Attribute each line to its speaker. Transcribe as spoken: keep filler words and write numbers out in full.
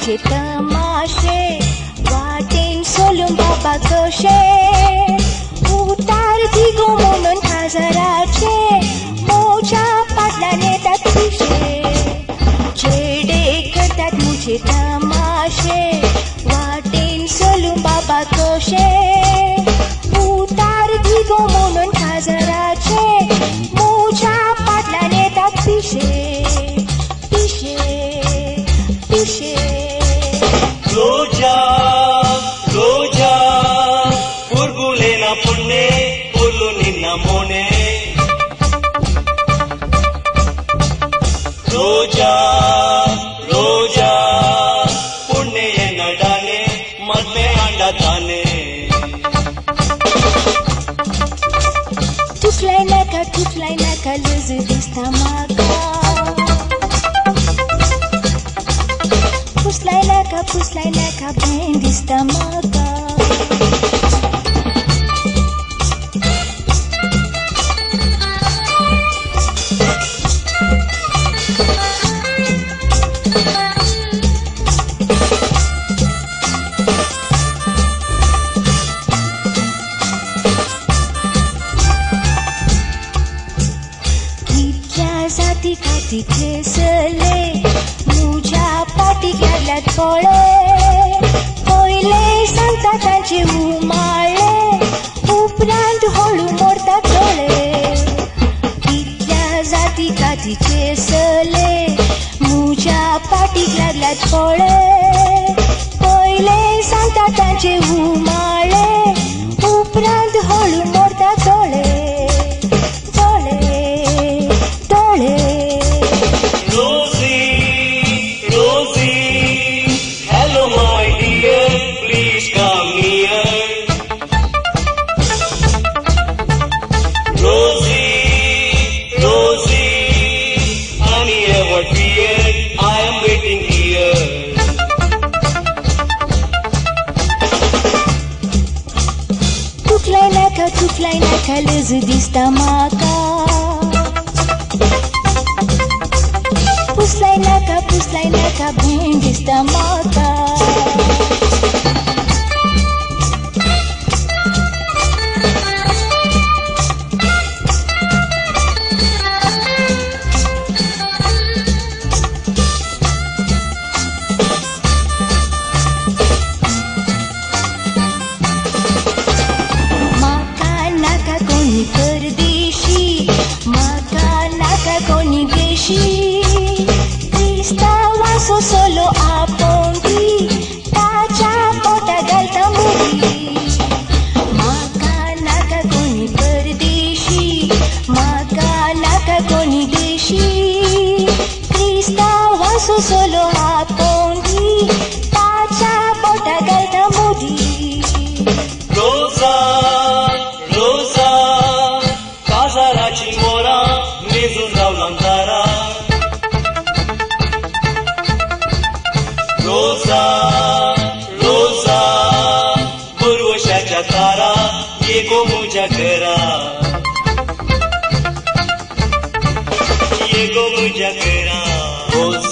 Speaker 1: तुझे तमाशे वाटेन सोलून बाबा कशे उतार दिगो म्हणून हजाराचे मोच्या पाटलान येतात पिशे चेडे करतात मुझे तमाशे वाटेन सोलून बाबा कशे उतार दिगो म्हणून हजाराचे मोच्या पाटलान येतात पिशे पिशे पिशे
Speaker 2: रोजा रोजा पुरगुले ना पुण्णे पुल्लु निन्ना मोने रोजा रोजा पुण्णे एन्नडाने मद्मे अंडा ताने
Speaker 1: तुफलाई नाका तुफलाई नाका लुज दिसता माका पुसलाई नाका पुसलाई नाका भेन दिसता माका जाती खाती खेसले मुझ्या पाटी घातल्यात पळे पहिले सांगता तांचे उमाळे उपरांत हळू मोडतात दोळे इतल्या जाती खाती खेसले मुझ्या पाटी घातल्यात पळे पहिले सांगता तांचे उमाळे उपरांत हळू मोडतात दोळे तुफलाई नाका लुज दिसता माका पुसलाई नाका पुसलाई नाका भेन दिसता माका परदेशी माका नाका कोणी देशी क्रिस्ता वासो सोलो आपोंगी ताच्या पोटा घालता मुली माका नाका कोणी परदेशी माका नाका कोणी देशी क्रिस्ता वासो सोलो आपोंगी ताच्या पोटा घालता मुली
Speaker 2: रोजा रोजा काजाराची मोरा मेजून रावलांतारा रोजा रोजा बरवशाच्या तारा येगो मुझ्या घरा येगो मुझ्या घरा रोजा